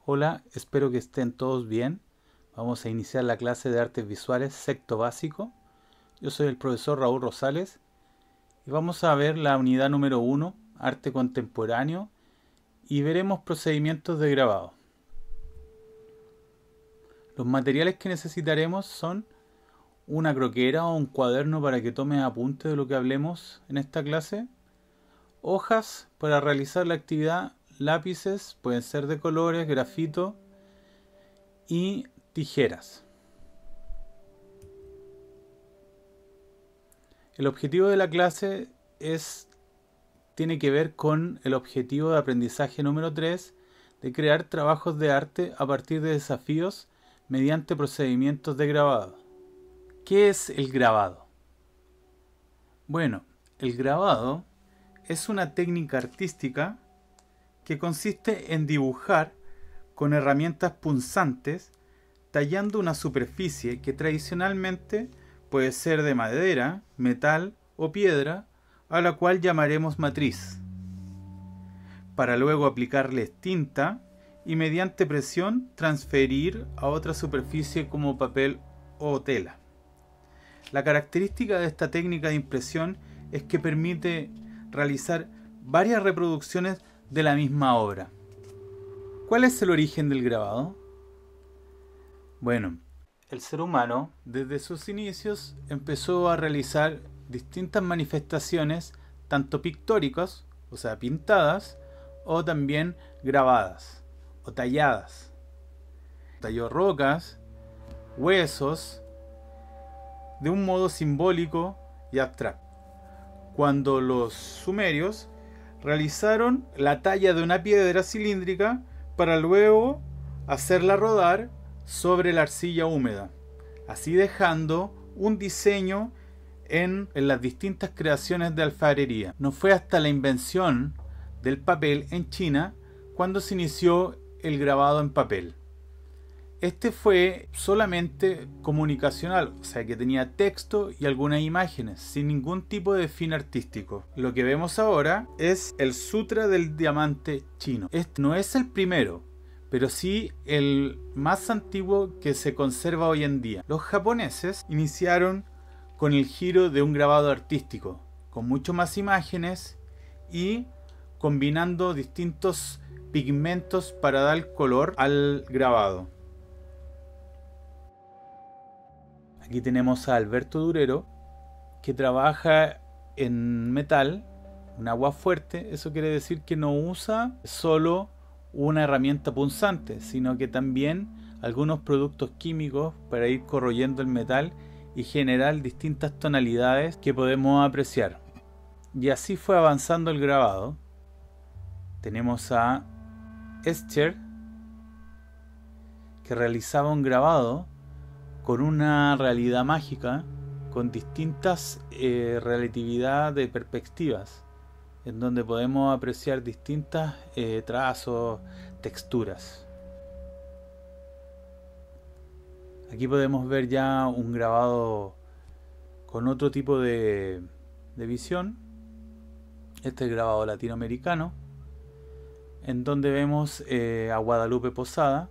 Hola, espero que estén todos bien. Vamos a iniciar la clase de artes visuales sexto básico. Yo soy el profesor Raúl Rosales y vamos a ver la unidad número 1, arte contemporáneo, y veremos procedimientos de grabado. Los materiales que necesitaremos son una croquera o un cuaderno para que tomes apunte de lo que hablemos en esta clase, hojas para realizar la actividad, lápices, pueden ser de colores, grafito y tijeras. El objetivo de la clase tiene que ver con el objetivo de aprendizaje número 3 de crear trabajos de arte a partir de desafíos mediante procedimientos de grabado. ¿Qué es el grabado? Bueno, el grabado es una técnica artística que consiste en dibujar con herramientas punzantes tallando una superficie que tradicionalmente puede ser de madera, metal o piedra, a la cual llamaremos matriz, para luego aplicarle tinta y mediante presión transferir a otra superficie como papel o tela. La característica de esta técnica de impresión es que permite realizar varias reproducciones de la misma obra. ¿Cuál es el origen del grabado? Bueno, el ser humano desde sus inicios empezó a realizar distintas manifestaciones, tanto pictóricas, o sea pintadas, o también grabadas o talladas. Talló rocas, huesos, de un modo simbólico y abstracto. Cuando los sumerios realizaron la talla de una piedra cilíndrica para luego hacerla rodar sobre la arcilla húmeda, así dejando un diseño en las distintas creaciones de alfarería. No fue hasta la invención del papel en China cuando se inició el grabado en papel. Este fue solamente comunicacional, o sea que tenía texto y algunas imágenes, sin ningún tipo de fin artístico. Lo que vemos ahora es el Sutra del Diamante chino. Este no es el primero, pero sí el más antiguo que se conserva hoy en día. Los japoneses iniciaron con el giro de un grabado artístico, con mucho más imágenes y combinando distintos pigmentos para dar color al grabado. Aquí tenemos a Alberto Durero, que trabaja en metal, un agua fuerte. Eso quiere decir que no usa solo una herramienta punzante, sino que también algunos productos químicos para ir corroyendo el metal y generar distintas tonalidades que podemos apreciar. Y así fue avanzando el grabado. Tenemos a Escher, que realizaba un grabado con una realidad mágica, con distintas relatividad de perspectivas, en donde podemos apreciar distintas trazos, texturas. Aquí podemos ver ya un grabado con otro tipo de visión. Este es el grabado latinoamericano, en donde vemos a Guadalupe Posada,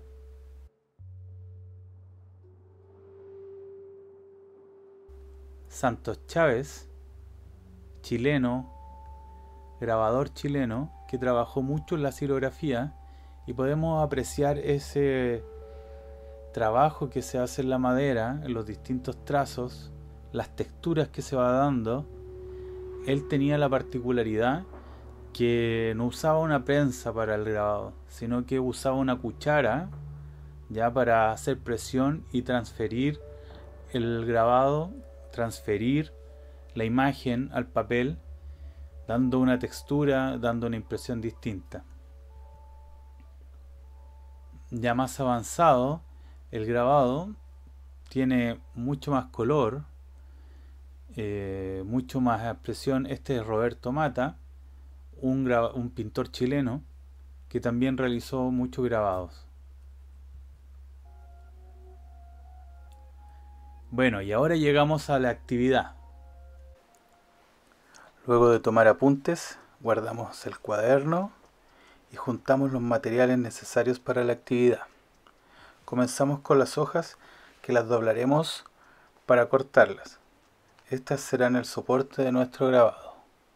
Santos Chávez, chileno, grabador chileno, que trabajó mucho en la xilografía, y podemos apreciar ese trabajo que se hace en la madera, en los distintos trazos, las texturas que se va dando. Él tenía la particularidad que no usaba una prensa para el grabado, sino que usaba una cuchara ya para hacer presión y transferir el grabado, transferir la imagen al papel, dando una textura, dando una impresión distinta. Ya más avanzado, el grabado tiene mucho más color, mucho más expresión. Este es Roberto Mata, un pintor chileno que también realizó muchos grabados. Bueno, y ahora llegamos a la actividad. Luego de tomar apuntes, guardamos el cuaderno y y juntamos los materiales necesarios para la actividad. Comenzamos con las hojas, que las doblaremos para cortarlas. Estas serán el soporte de nuestro grabado.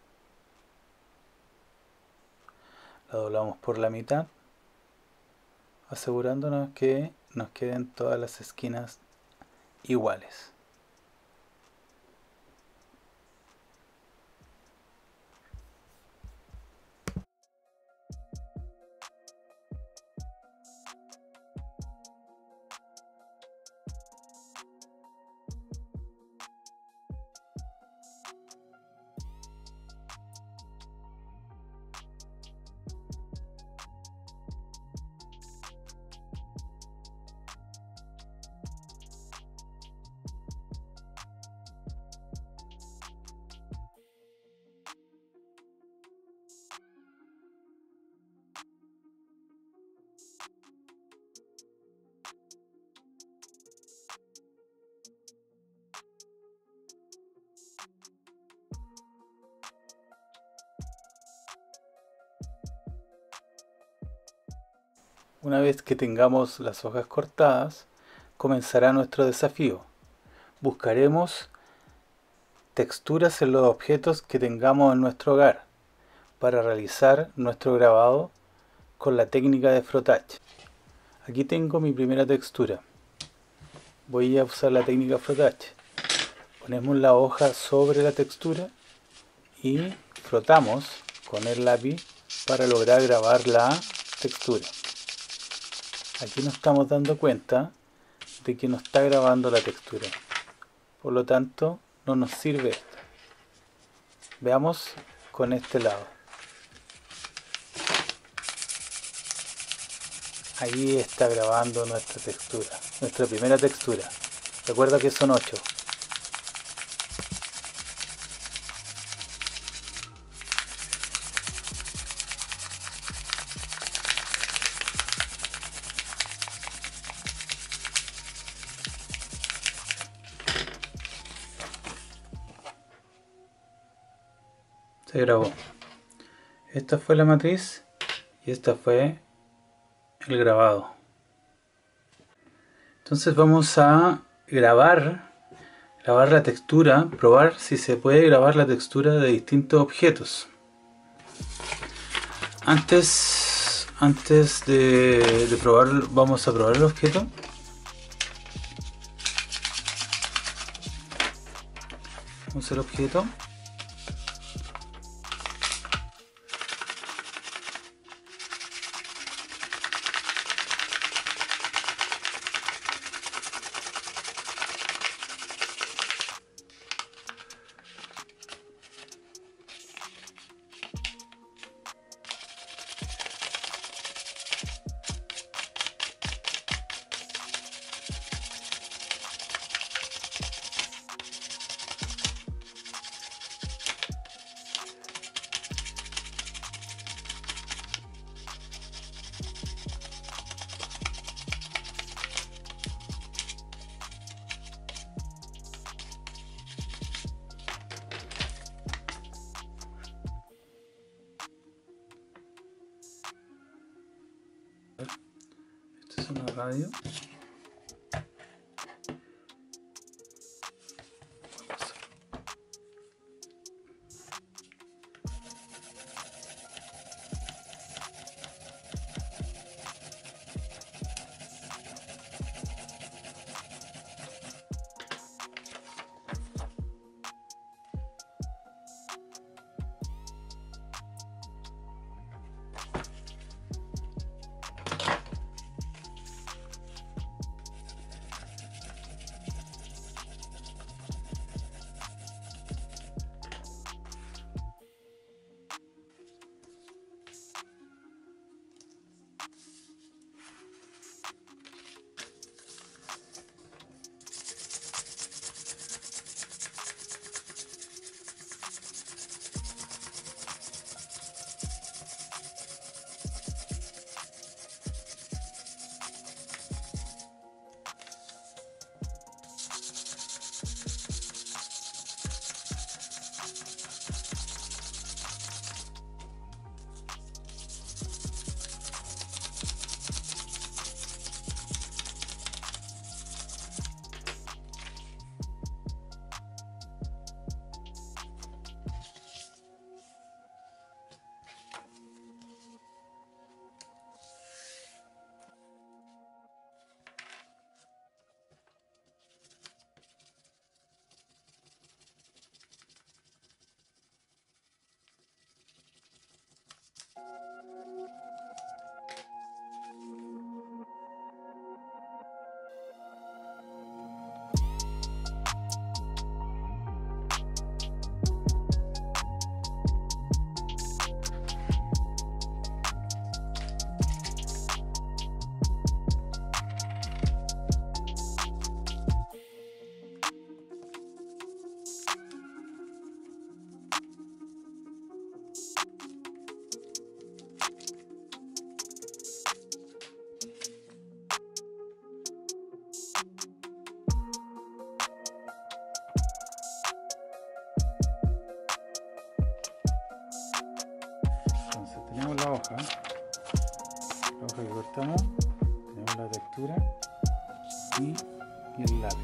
La doblamos por la mitad, asegurándonos que nos queden todas las esquinas iguales. Una vez que tengamos las hojas cortadas, comenzará nuestro desafío. Buscaremos texturas en los objetos que tengamos en nuestro hogar para realizar nuestro grabado con la técnica de frottage. Aquí tengo mi primera textura. Voy a usar la técnica frottage. Ponemos la hoja sobre la textura y frotamos con el lápiz para lograr grabar la textura. Aquí nos estamos dando cuenta de que no está grabando la textura, por lo tanto no nos sirve esto. Veamos con este lado. Ahí está grabando nuestra textura, nuestra primera textura. Recuerda que son 8. Se grabó. Esta fue la matriz y esta fue el grabado. Entonces vamos a grabar la textura, probar si se puede grabar la textura de distintos objetos. Antes de probar, vamos a probar el objeto. Vamos al objeto. Esta es una radio. estamos. Tenemos la textura y el lápiz.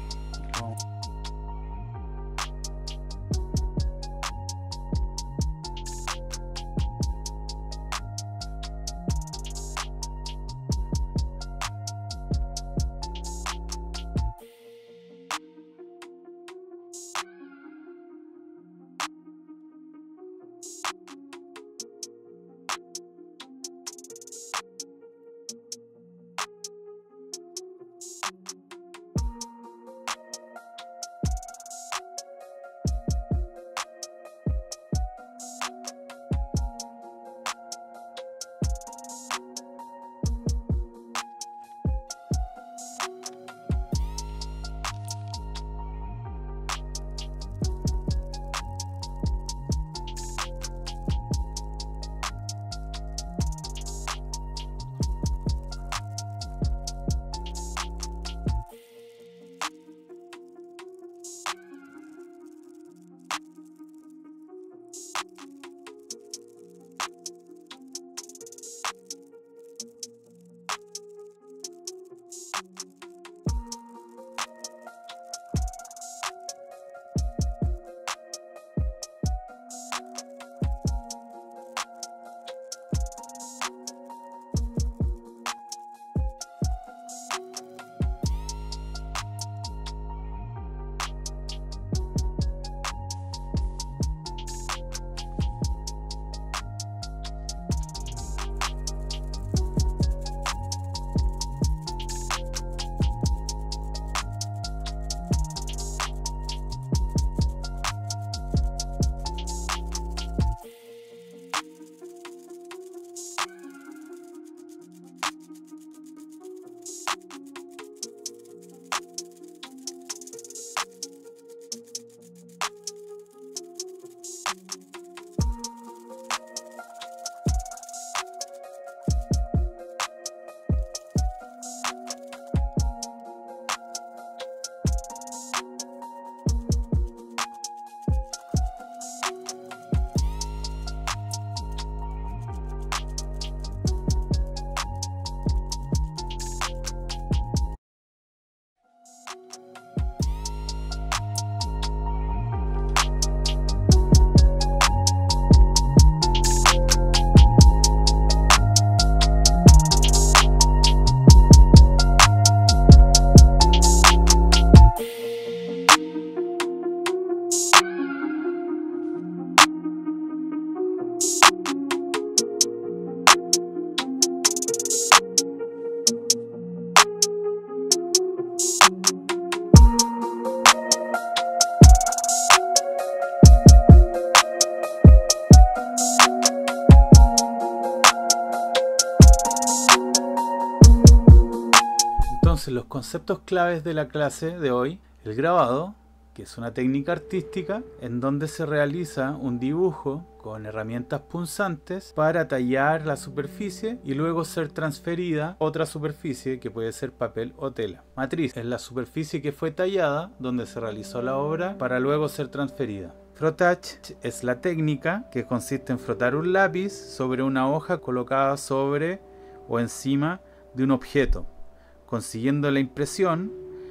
Entonces, los conceptos claves de la clase de hoy: el grabado, que es una técnica artística en donde se realiza un dibujo con herramientas punzantes para tallar la superficie y luego ser transferida a otra superficie que puede ser papel o tela. Matriz es la superficie que fue tallada donde se realizó la obra para luego ser transferida. Frottage es la técnica que consiste en frotar un lápiz sobre una hoja colocada sobre o encima de un objeto, consiguiendo la impresión,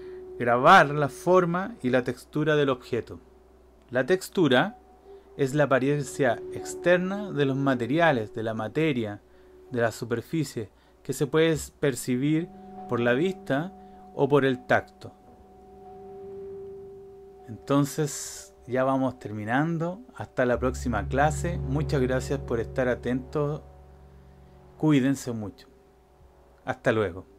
grabar la forma y la textura del objeto. La textura es la apariencia externa de los materiales, de la materia, de la superficie, que se puede percibir por la vista o por el tacto. Entonces ya vamos terminando. Hasta la próxima clase. Muchas gracias por estar atentos. Cuídense mucho. Hasta luego.